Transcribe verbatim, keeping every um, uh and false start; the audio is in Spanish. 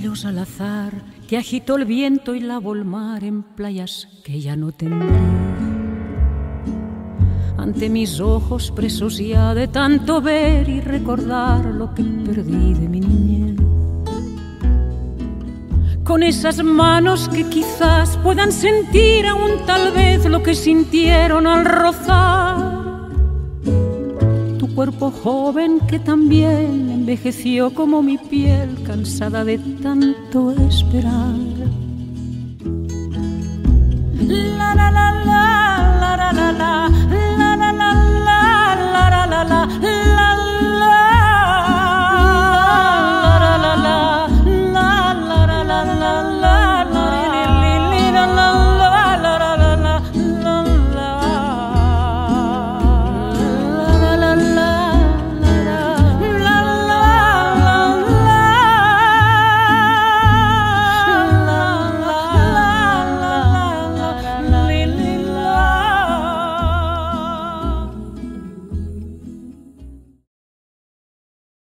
vuelos al azar que agitó el viento y lavó el mar en playas que ya no tendré. Ante mis ojos presos ya de tanto ver y recordar lo que perdí de mi niñez. Con esas manos que quizás puedan sentir aún tal vez lo que sintieron al rozar tu cuerpo joven que también envejeció como mi piel cansada de tanto esperar. La la la la.